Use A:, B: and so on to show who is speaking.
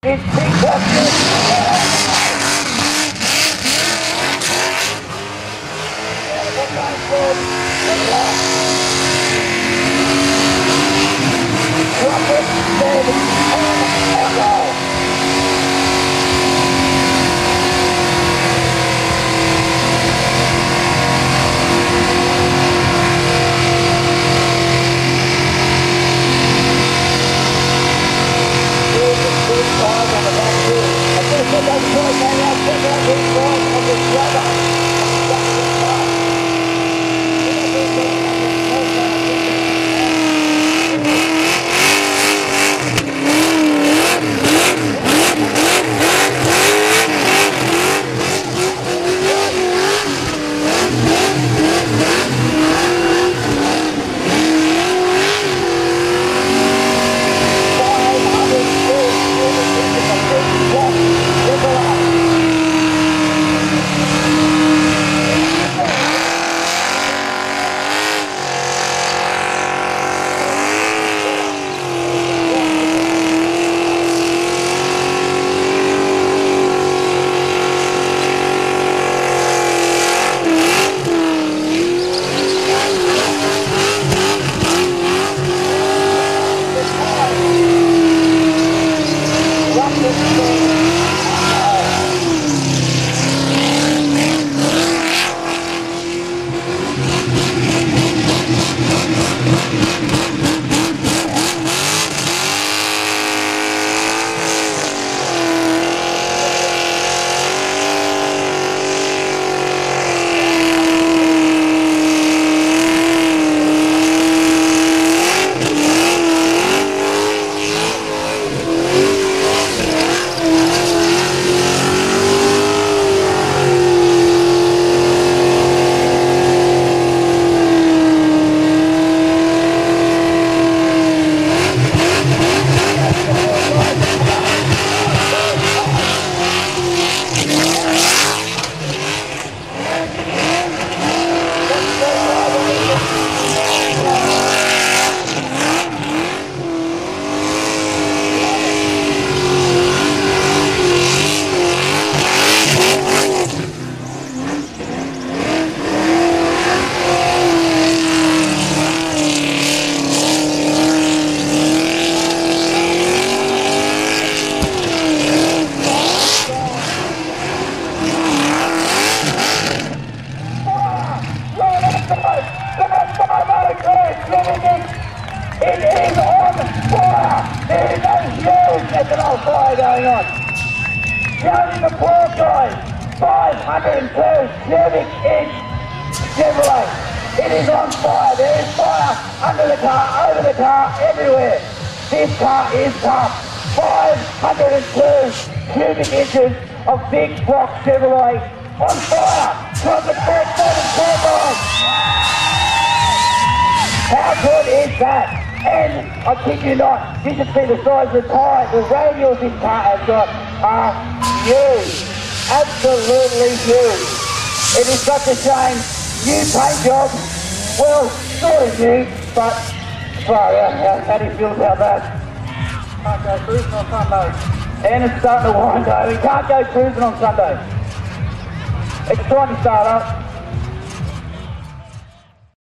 A: It's big ethanol fire going on. Counting the poor guys, 502 cubic inch Chevrolet. It is on fire. There is fire under the car, over the car, everywhere. This car is tough. 502 cubic inches of big block Chevrolet on fire. From the turbines. How good is that? And I kid you not, you should see the size of the tyre. The radials this car has got are huge. Absolutely huge. It is such a shame. New paint job, well, sort of new, but far out. How do you feel about that? Can't go cruising on Sunday. And it's starting to wind over. We can't go cruising on Sunday. It's trying to start up.